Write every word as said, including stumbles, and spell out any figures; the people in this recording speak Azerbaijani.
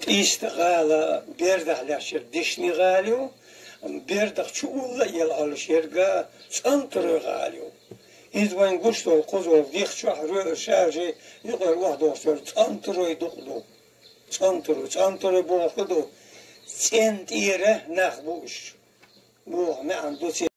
تيستغالا بيردح لاشر دشني غاليو بيردح شو يل على شرقة سنتر غاليو إذا وين قشطو قزو ديخ شهر شاجي يقول واحد وصل سنتر يدخلو سنتر سنتر بوخدو سنتيره نخبوش بوخ ما عنده